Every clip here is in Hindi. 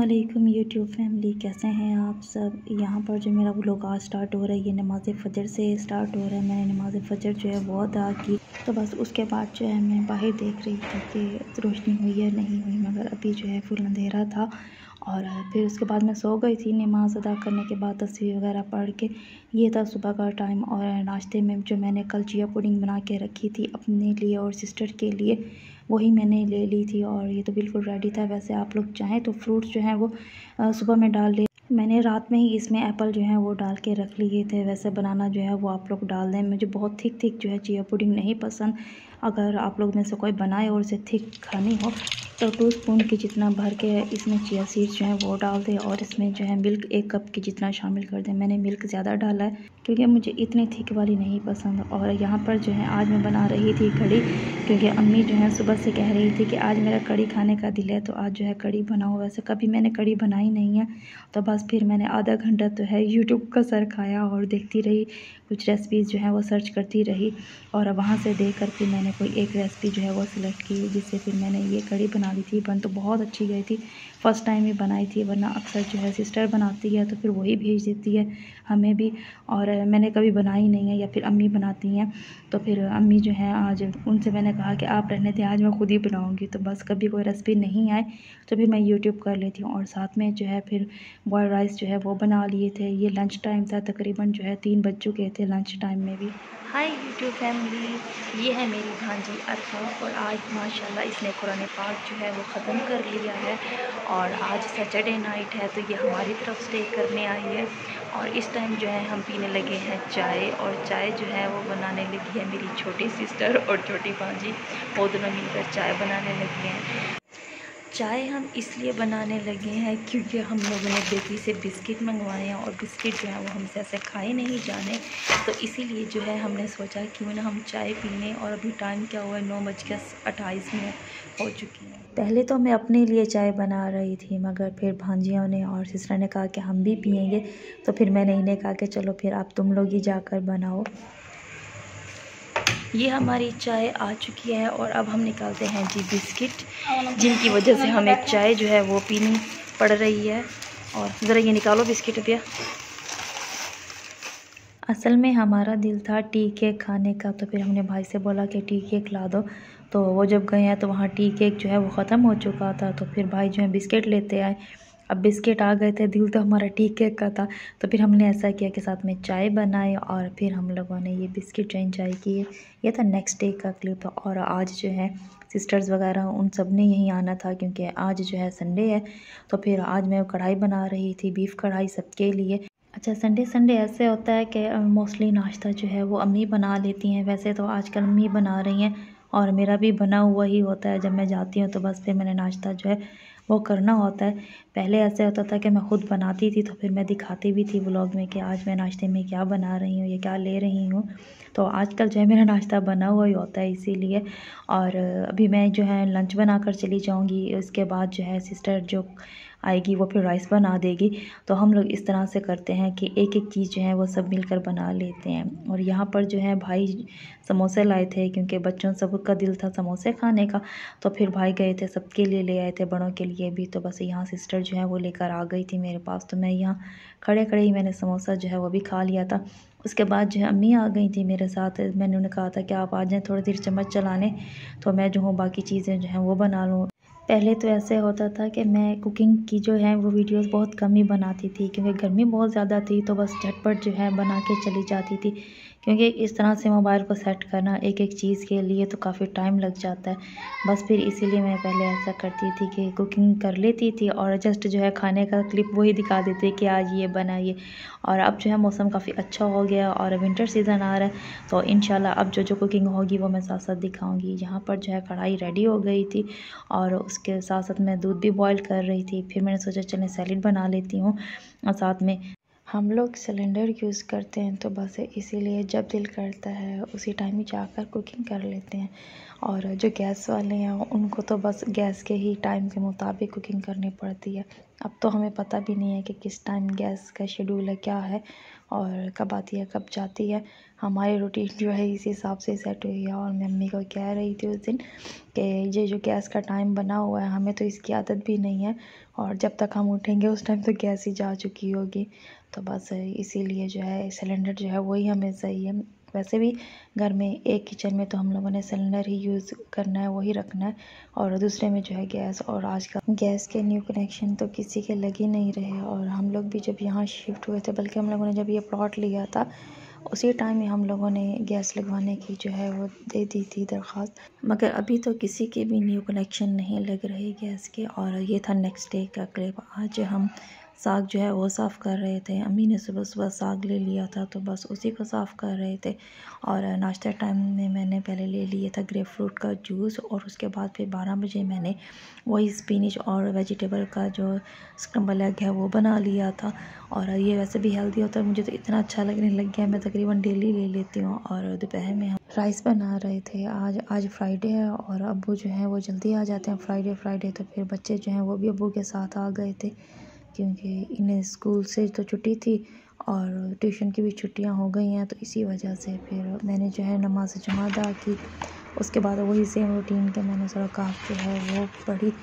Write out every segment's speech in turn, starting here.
अस्सलामुअलैकुम यूट्यूब फैमिली, कैसे हैं आप सब। यहाँ पर जो मेरा व्लॉग आज स्टार्ट हो रहा है ये नमाज़ फ़जर से स्टार्ट हो रहा है। मैंने नमाज़ फ़जर जो है वो अदा की, तो बस उसके बाद जो है मैं बाहर देख रही थी कि रोशनी हुई है नहीं हुई, मगर अभी जो है फुल अंधेरा था। और फिर उसके बाद मैं सो गई थी नमाज़ अदा करने के बाद, तस्वीर वगैरह पढ़ के। ये था सुबह का टाइम। और नाश्ते में जो मैंने कल चिया पुडिंग बना के रखी थी अपने लिए और सिस्टर के लिए, वही मैंने ले ली थी और ये तो बिल्कुल रेडी था। वैसे आप लोग चाहें तो फ्रूट्स जो हैं वो सुबह में डाल ले। मैंने रात में ही इसमें एप्पल जो है वो डाल के रख लिए थे। वैसे बनाना जो है वो आप लोग डाल दें। मुझे बहुत थिक जो है चिया पुडिंग नहीं पसंद। अगर आप लोग में से कोई बनाए और उसे थिक खानी हो तो 2 स्पून की जितना भर के इसमें चिया सीड्स जो है वो डाल दें और इसमें जो है मिल्क 1 कप की जितना शामिल कर दें। मैंने मिल्क ज़्यादा डाला है क्योंकि मुझे इतनी थिक वाली नहीं पसंद। और यहाँ पर जो है आज मैं बना रही थी कढ़ी, क्योंकि अम्मी जो है सुबह से कह रही थी कि आज मेरा कढ़ी खाने का दिल है, तो आज जो है कढ़ी बनाओ। वैसे कभी मैंने कढ़ी बनाई नहीं है, तो बस फिर मैंने आधा घंटा तो है यूट्यूब का सर खाया और देखती रही, कुछ रेसिपीज़ जो है वो सर्च करती रही। और वहाँ से देख कर फिर मैंने कोई एक रेसिपी जो है वो सिलेक्ट की, जिससे फिर मैंने ये कढ़ी बना दी थी। बन तो बहुत अच्छी गई थी, फ़र्स्ट टाइम ही बनाई थी, वरना अक्सर जो है सिस्टर बनाती है तो फिर वही भेज देती है हमें भी। और मैंने कभी बनाई नहीं है या फिर अम्मी बनाती हैं, तो फिर अम्मी जो है आज उनसे मैंने कहा कि आप रहने दें, आज मैं खुद ही बनाऊंगी। तो बस कभी कोई रेसिपी नहीं आए तो फिर मैं यूट्यूब कर लेती हूँ। और साथ में जो है फिर बॉयल राइस जो है वो बना लिए थे। ये लंच टाइम था, तकरीबन जो है 3 बज चुके थे लंच टाइम में भी। हाय यूट्यूब फैमिली, ये है मेरी भांजी अरफा और आज माशाल्लाह इसने कुरान पाक जो है वो ख़त्म कर लिया है। और आज सैटरडे नाइट है तो ये हमारी तरफ स्टे करने आई है। और इस टाइम जो है हम पीने लगे हैं चाय, और चाय जो है वो बनाने लगी है मेरी छोटी सिस्टर और छोटी भांजी, वो दोनों मिलकर चाय बनाने लगी हैं। चाय हम इसलिए बनाने लगे हैं क्योंकि हम लोगों ने बेकरी से बिस्किट मंगवाए हैं और बिस्किट जो है वो हमसे ऐसे खाए नहीं जाने, तो इसीलिए जो है हमने सोचा क्यों ना हम चाय पी लें। और अभी टाइम क्या हुआ है, 9:28 हो चुकी है। पहले तो मैं अपने लिए चाय बना रही थी, मगर फिर भांजियों ने और सिस्टर ने कहा कि हम भी पियेंगे, तो फिर मैंने इन्हें कहा कि चलो फिर आप तुम लोग ही जाकर बनाओ। ये हमारी चाय आ चुकी है और अब हम निकालते हैं जी बिस्किट, जिनकी वजह से हमें चाय जो है वो पीनी पड़ रही है। और ज़रा ये निकालो बिस्किट भैया। असल में हमारा दिल था टी केक खाने का, तो फिर हमने भाई से बोला कि टी केक ला दो। तो वो जब गए हैं तो वहाँ टी केक जो है वो ख़त्म हो चुका था, तो फिर भाई जो है बिस्किट लेते आए। अब बिस्किट आ गए थे, दिल तो हमारा टी केक का था, तो फिर हमने ऐसा किया कि साथ में चाय बनाई और फिर हम लोगों ने ये बिस्किट जो एंजॉय किए। ये था नेक्स्ट डे का क्लिप। और आज जो है सिस्टर्स वगैरह उन सब ने यहीं आना था क्योंकि आज जो है संडे है, तो फिर आज मैं कढ़ाई बना रही थी, बीफ कढ़ाई सबके लिए। अच्छा, संडे ऐसे होता है कि मोस्टली नाश्ता जो है वो अम्मी बना लेती हैं। वैसे तो आजकल अम्मी बना रही हैं और मेरा भी बना हुआ ही होता है। जब मैं जाती हूँ तो बस फिर मैंने नाश्ता जो है वो करना होता है। पहले ऐसे होता था कि मैं ख़ुद बनाती थी, तो फिर मैं दिखाती भी थी व्लॉग में कि आज मैं नाश्ते में क्या बना रही हूँ या क्या ले रही हूँ। तो आजकल जो है मेरा नाश्ता बना हुआ ही होता है इसीलिए। और अभी मैं जो है लंच बना कर चली जाऊँगी, उसके बाद जो है सिस्टर जो आएगी वो फिर राइस बना देगी। तो हम लोग इस तरह से करते हैं कि एक एक चीज़ जो है वो सब मिलकर बना लेते हैं। और यहाँ पर जो है भाई समोसे लाए थे क्योंकि बच्चों सबका दिल था समोसे खाने का, तो फिर भाई गए थे सबके लिए ले आए थे, बड़ों के लिए भी। तो बस यहाँ सिस्टर जो है वो लेकर आ गई थी मेरे पास, तो मैं यहाँ खड़े खड़े ही मैंने समोसा जो है वो भी खा लिया था। उसके बाद जो है अम्मी आ गई थी मेरे साथ। मैंने उन्हें कहा था कि आप आ जाएँ थोड़ी देर चम्मच चलाने, तो मैं जो हूँ बाकी चीज़ें जो हैं वो बना लूँ। पहले तो ऐसे होता था कि मैं कुकिंग की जो है वो वीडियोस बहुत कम ही बनाती थी क्योंकि गर्मी बहुत ज़्यादा थी, तो बस झटपट जो है बना के चली जाती थी। क्योंकि इस तरह से मोबाइल को सेट करना एक एक चीज़ के लिए तो काफ़ी टाइम लग जाता है। बस फिर इसीलिए मैं पहले ऐसा करती थी कि कुकिंग कर लेती थी और जस्ट जो है खाने का क्लिप वही दिखा देते कि आज ये बनाइए। और अब जो है मौसम काफ़ी अच्छा हो गया और विंटर सीज़न आ रहा है, तो इंशाल्लाह अब जो कुकिंग होगी वो मैं साथ साथ दिखाऊंगी। यहाँ पर जो है कढ़ाई रेडी हो गई थी और उसके साथ साथ मैं दूध भी बॉईल कर रही थी। फिर मैंने सोचा चलें सैलेड बना लेती हूँ। और साथ में हम लोग सिलेंडर यूज़ करते हैं, तो बस इसीलिए जब दिल करता है उसी टाइम ही जाकर कुकिंग कर लेते हैं। और जो गैस वाले हैं उनको तो बस गैस के ही टाइम के मुताबिक कुकिंग करनी पड़ती है। अब तो हमें पता भी नहीं है कि किस टाइम गैस का शेड्यूल है क्या है, और कब आती है कब जाती है। हमारी रूटीन जो है इसी हिसाब से सेट हुई है। और मैं मम्मी को कह रही थी उस दिन कि ये जो गैस का टाइम बना हुआ है हमें तो इसकी आदत भी नहीं है, और जब तक हम उठेंगे उस टाइम तो गैस ही जा चुकी होगी। तो बस इसीलिए जो है सिलेंडर जो है वही हमें सही है। वैसे भी घर में एक किचन में तो हम लोगों ने सिलेंडर ही यूज़ करना है, वही रखना है, और दूसरे में जो है गैस। और आजकल गैस के न्यू कनेक्शन तो किसी के लग ही नहीं रहे। और हम लोग भी जब यहाँ शिफ्ट हुए थे, बल्कि हम लोगों ने जब ये प्लॉट लिया था उसी टाइम में हम लोगों ने गैस लगवाने की जो है वो दे दी थी दरख्वास्त, मगर अभी तो किसी के भी न्यू कनेक्शन नहीं लग रहे गैस के। और ये था नेक्स्ट डे का क्लिप। आज हम साग जो है वो साफ़ कर रहे थे। अम्मी ने सुबह सुबह साग ले लिया था तो बस उसी को साफ़ कर रहे थे। और नाश्ता टाइम में मैंने पहले ले लिया था ग्रेप फ्रूट का जूस, और उसके बाद फिर 12 बजे मैंने वही स्पिनिच और वेजिटेबल का जो स्क्रम्बल एग है वो बना लिया था। और ये वैसे भी हेल्दी होता है, मुझे तो इतना अच्छा लगने लग गया, मैं तकरीबन डेली ले लेती हूँ। और दोपहर में हम राइस बना रहे थे। आज फ्राइडे है और अब्बू जो है वो जल्दी आ जाते हैं फ्राइडे। तो फिर बच्चे जो हैं वो भी अब्बू के साथ आ गए थे, क्योंकि इन्हें स्कूल से तो छुट्टी थी और ट्यूशन की भी छुट्टियां हो गई हैं। तो इसी वजह से फिर मैंने जो है नमाज जुमा अदा की। उसके बाद वही सेम रूटीन के मैंने सूरह कहफ जो है वो पढ़ी।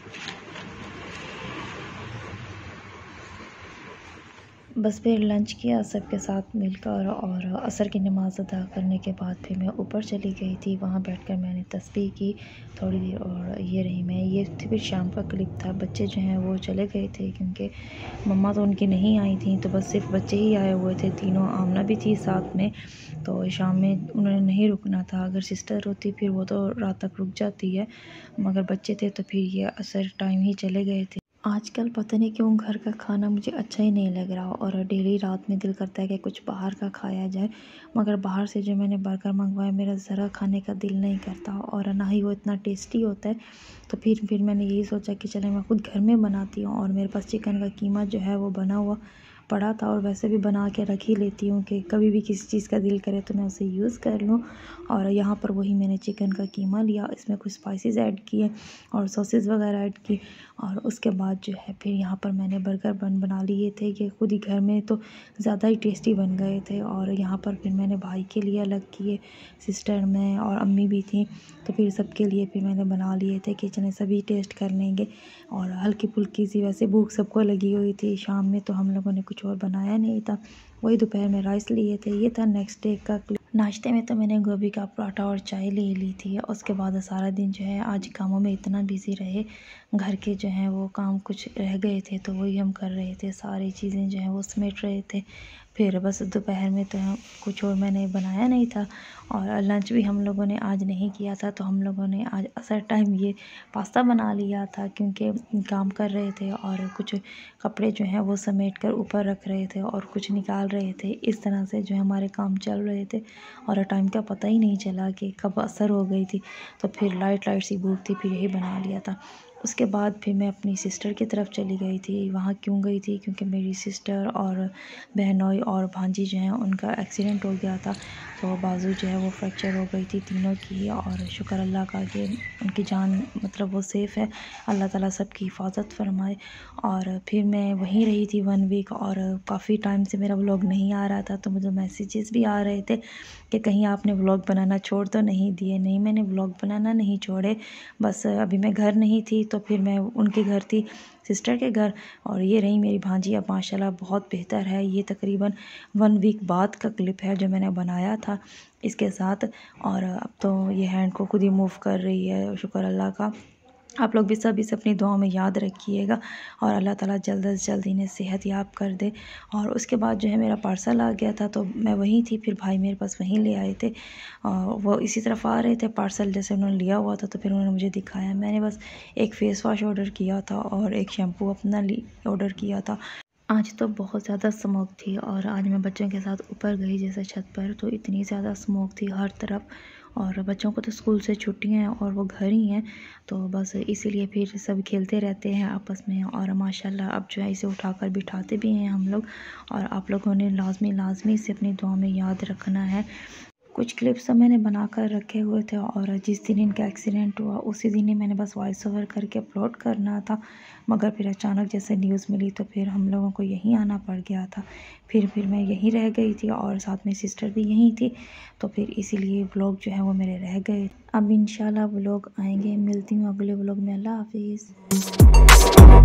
बस फिर लंच किया सबके साथ मिलकर, और असर की नमाज़ अदा करने के बाद फिर मैं ऊपर चली गई थी। वहाँ बैठकर मैंने तस्बीह की थोड़ी देर। और ये रही मैं, ये फिर शाम का क्लिप था। बच्चे जो हैं वो चले गए थे क्योंकि मम्मा तो उनकी नहीं आई थी, तो बस सिर्फ बच्चे ही आए हुए थे तीनों। आमना भी थी साथ में, तो शाम में उन्होंने नहीं रुकना था। अगर सिस्टर होती फिर वो तो रात तक रुक जाती है, मगर बच्चे थे तो फिर ये असर टाइम ही चले गए थे। आजकल पता नहीं क्यों घर का खाना मुझे अच्छा ही नहीं लग रहा, और डेली रात में दिल करता है कि कुछ बाहर का खाया जाए, मगर बाहर से जो मैंने बर्गर मंगवाया मेरा ज़रा खाने का दिल नहीं करता, और ना ही वो इतना टेस्टी होता है। तो फिर मैंने यही सोचा कि चले मैं खुद घर में बनाती हूँ। और मेरे पास चिकन का कीमा जो है वो बना हुआ पड़ा था, और वैसे भी बना के रख ही लेती हूँ कि कभी भी किसी चीज़ का दिल करे तो मैं उसे यूज़ कर लूँ। और यहाँ पर वही मैंने चिकन का कीमा लिया, इसमें कुछ स्पाइसेस ऐड किए और सॉसेस वगैरह ऐड की। और उसके बाद जो है फिर यहाँ पर मैंने बर्गर बना लिए थे कि खुद ही घर में तो ज़्यादा ही टेस्टी बन गए थे। और यहाँ पर फिर मैंने भाई के लिए अलग किए, सिस्टर में और अम्मी भी थी, तो फिर सबके लिए फिर मैंने बना लिए थे कि चले सभी टेस्ट कर लेंगे। और हल्की फुल्की सी वैसे भूख सबको लगी हुई थी। शाम में तो हम लोगों ने कुछ और बनाया नहीं था, वही दोपहर में राइस लिए थे। ये था नेक्स्ट डे का क्लिप। नाश्ते में तो मैंने गोभी का पराठा और चाय ले ली थी। उसके बाद सारा दिन जो है आज कामों में इतना बिजी रहे, घर के जो हैं वो काम कुछ रह गए थे तो वही हम कर रहे थे, सारी चीज़ें जो हैं वो समेट रहे थे। फिर बस दोपहर में तो कुछ और मैंने बनाया नहीं था, और लंच भी हम लोगों ने आज नहीं किया था। तो हम लोगों ने आज असर टाइम ये पास्ता बना लिया था, क्योंकि काम कर रहे थे और कुछ कपड़े जो हैं वो समेट कर ऊपर रख रहे थे और कुछ निकाल रहे थे। इस तरह से जो हमारे काम चल रहे थे, और टाइम का पता ही नहीं चला कि कब असर हो गई थी। तो फिर लाइट सी भूख थी, फिर यही बना लिया था। उसके बाद फिर मैं अपनी सिस्टर की तरफ चली गई थी। वहाँ क्यों गई थी, क्योंकि मेरी सिस्टर और बहनोई और भांजी जो हैं उनका एक्सीडेंट हो गया था, तो बाजू जो है वो फ्रैक्चर हो गई थी तीनों की। और शुक्र अल्लाह का कि उनकी जान मतलब वो सेफ़ है, अल्लाह ताला सबकी हिफाजत फरमाए। और फिर मैं वहीं रही थी 1 वीक, और काफ़ी टाइम से मेरा व्लॉग नहीं आ रहा था, तो मुझे मैसेजेस भी आ रहे थे कि कहीं आपने व्लॉग बनाना छोड़ तो नहीं दिए। नहीं, मैंने व्लॉग बनाना नहीं छोड़े, बस अभी मैं घर नहीं थी, तो फिर मैं उनके घर थी, सिस्टर के घर। और ये रही मेरी भांजी, अब माशाल्लाह बहुत बेहतर है। ये तकरीबन 1 वीक बाद का क्लिप है जो मैंने बनाया था इसके साथ। और अब तो ये हैंड को खुद ही मूव कर रही है, शुक्र अल्लाह का। आप लोग भी सब इसे अपनी दुआओं में याद रखिएगा, और अल्लाह ताला जल्द से जल्द इन्हें सेहत याब कर दे। और उसके बाद जो है मेरा पार्सल आ गया था, तो मैं वहीं थी, फिर भाई मेरे पास वहीं ले आए थे। वो इसी तरफ आ रहे थे, पार्सल जैसे उन्होंने लिया हुआ था, तो फिर उन्होंने मुझे दिखाया। मैंने बस एक फ़ेस वाश ऑर्डर किया था और एक शैम्पू अपना ऑर्डर किया था। आज तो बहुत ज़्यादा स्मोक थी, और आज मैं बच्चों के साथ ऊपर गई जैसे छत पर, तो इतनी ज़्यादा स्मोक थी हर तरफ। और बच्चों को तो स्कूल से छुट्टियां हैं और वो घर ही हैं, तो बस इसीलिए फिर सब खेलते रहते हैं आपस में। और माशाल्लाह अब जो है इसे उठाकर बिठाते भी हैं हम लोग। और आप लोगों ने लाजमी से अपनी दुआ में याद रखना है। कुछ क्लिप्स तो मैंने बना कर रखे हुए थे और जिस दिन इनका एक्सीडेंट हुआ उसी दिन ही मैंने बस वॉइस ओवर करके अपलोड करना था, मगर फिर अचानक जैसे न्यूज़ मिली तो फिर हम लोगों को यहीं आना पड़ गया था। फिर मैं यहीं रह गई थी और साथ में सिस्टर भी यहीं थी, तो फिर इसीलिए व्लॉग जो है वो मेरे रह गए। अब इंशाल्लाह व्लॉग आएंगे, मिलती हूँ अगले व्लॉग में। अल्लाह हाफिज़।